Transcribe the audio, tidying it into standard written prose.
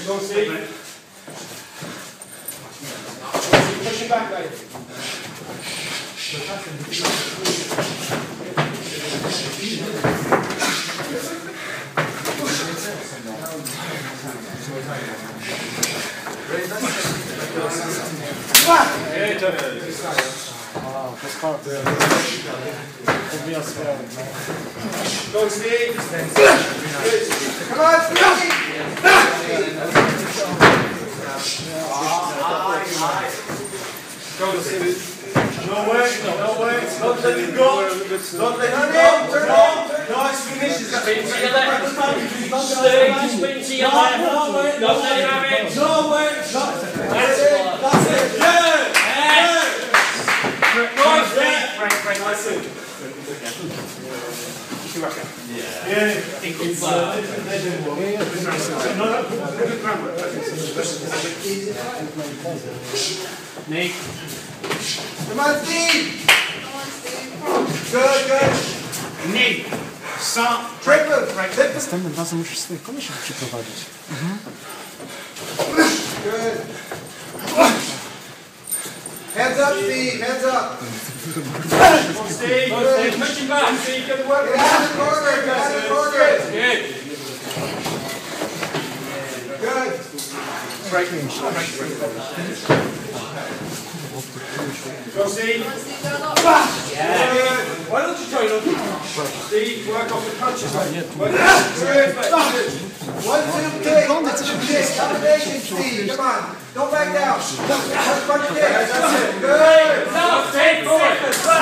Go, Steve. Pushing back, mate. Go, Steve. Come on, Steve. Go, Steve. No way. Don't let him go. Don't let him go. Nice finish. Spin to your left. Steve, spin to your left. Don't let him have it. No way. That's it. Nick. Come on, Steve. Good. Nick. Stop. Triple. Następnym razem musisz swoich koleżów przyprowadzić. Good. Hands up, Steve. Hands up. Come on, Steve. Push him back. Steve, get the work. Get out of the corner. Good. Good. Go, Steve. Why don't you join up? Steve, work off the punches. Good. 1, 2, kick. Combination, Steve. Come on. Don't back down. Front kick. That's it. Good. Stop. Take forward.